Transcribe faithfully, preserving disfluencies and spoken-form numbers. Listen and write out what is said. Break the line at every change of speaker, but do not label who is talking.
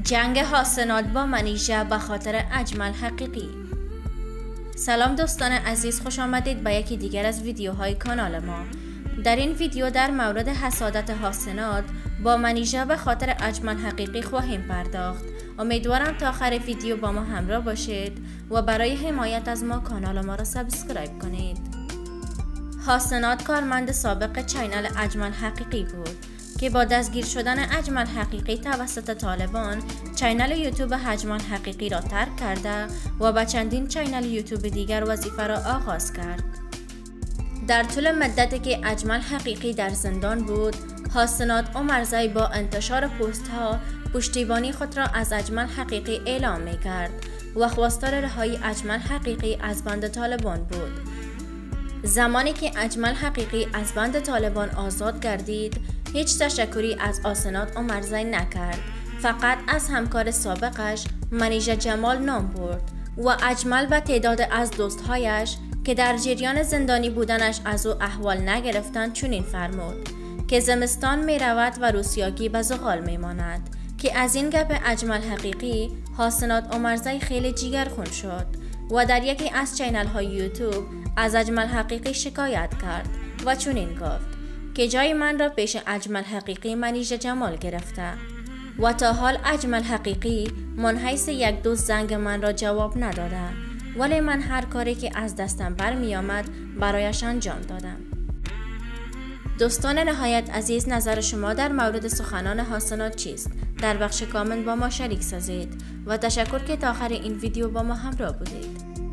جنگ حسنات با منیژه به خاطر اجمل حقیقی. سلام دوستان عزیز، خوش آمدید به یکی دیگر از ویدیوهای کانال ما. در این ویدیو در مورد حسادت حسنات با منیژه به خاطر اجمل حقیقی خواهیم پرداخت. امیدوارم تا آخر ویدیو با ما همراه باشید و برای حمایت از ما کانال ما را سابسکرایب کنید. حسنات کارمند سابق چینل اجمل حقیقی بود که با دستگیر شدن اجمل حقیقی توسط طالبان چینل یوتیوب اجمل حقیقی را ترک کرده و با چندین چینل یوتیوب دیگر وظیفه را آغاز کرد. در طول مدتی که اجمل حقیقی در زندان بود، حسنات عمرزی با انتشار پست ها پشتیبانی خود را از اجمل حقیقی اعلام می کرد و خواستار رهایی اجمل حقیقی از بند طالبان بود. زمانی که اجمل حقیقی از بند طالبان آزاد گردید، هیچ تشکری از حسنات عمرزی نکرد، فقط از همکار سابقش منیژه جمال نام برد و اجمل و تعداد از دوستهایش که در جریان زندانی بودنش از او احوال نگرفتند چنین فرمود که زمستان می رود و روسیاگی به زغال می ماند. که از این گپ اجمل حقیقی حسنات عمرزی خیلی جیگرخون شد و در یکی از چینل های یوتیوب از اجمل حقیقی شکایت کرد و چنین گفت که جای من را پیش اجمل حقیقی منیژه جمال گرفته و تا حال اجمل حقیقی من حیث یک دوست زنگ من را جواب نداده، ولی من هر کاری که از دستم برمی آمد برایش انجام دادم. دوستان نهایت عزیز، نظر شما در مورد سخنان حسنات چیست؟ در بخش کامنت با ما شریک سازید و تشکر که تا آخر این ویدیو با ما همراه بودید.